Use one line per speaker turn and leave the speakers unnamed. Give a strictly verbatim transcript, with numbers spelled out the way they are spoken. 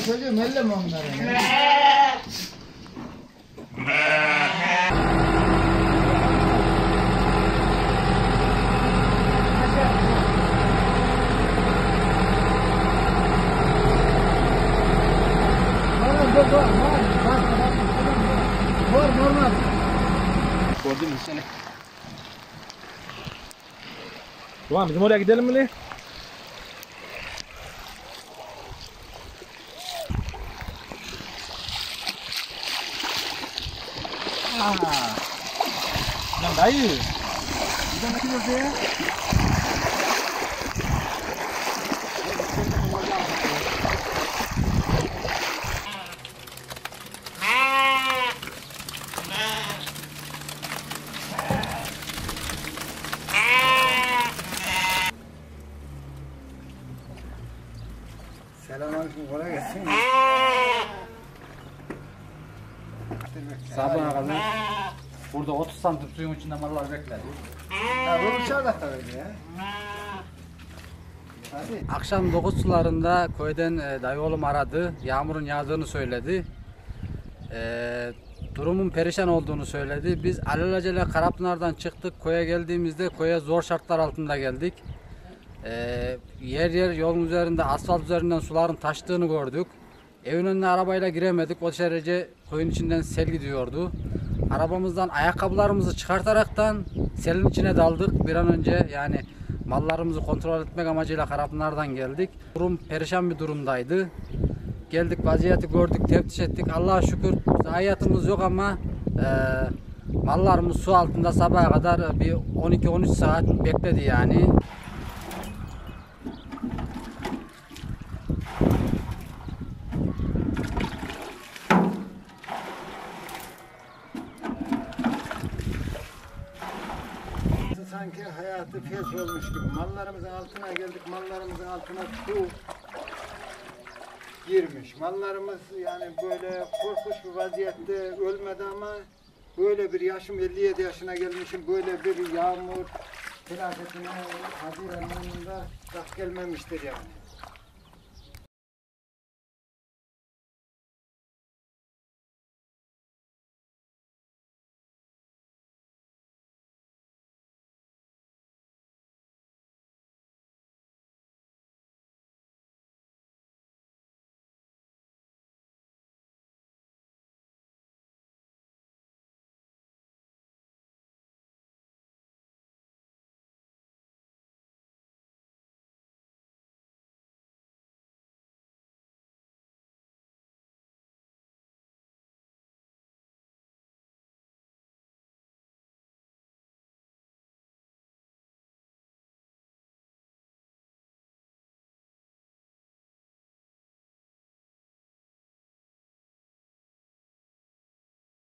çocuğum elleme onları. Var normal.
Gördün mü seni? Tamam bizim oraya gidelim mi? Aaa. Lan dayı. Buradan ne gidiyoruz ya?
Selamünaleyküm, kolay gelsin.
Sabahına kadar burada otuz santim suyun içinde mallar bekledi.
Ya bu uçağı da tabii ya. Hadi.
Akşam dokuz sularında köyden e, dayı oğlum aradı. Yağmurun yağdığını söyledi. E, durumun perişan olduğunu söyledi. Biz alelacele Karapınar'dan çıktık. Köye geldiğimizde köye zor şartlar altında geldik. E, yer yer yolun üzerinde, asfalt üzerinden suların taştığını gördük. Evin önüne arabayla giremedik. O derece köyün içinden sel gidiyordu. Arabamızdan ayakkabılarımızı çıkartaraktan selin içine daldık bir an önce. Yani mallarımızı kontrol etmek amacıyla Karapınar'dan geldik. Durum perişan bir durumdaydı. Geldik, vaziyeti gördük, teftiş ettik. Allah'a şükür zayiatımız yok ama e, mallarımız su altında sabaha kadar bir on iki on üç saat bekledi yani.
Sanki hayatı felç olmuş gibi. Mallarımızın altına geldik, mallarımızın altına su girmiş. Mallarımız yani böyle korkunç bir vaziyette ölmedi ama böyle bir yaşım elli yedi yaşına gelmişim, böyle bir yağmur felaketine Haziran ayında rast gelmemiştir yani.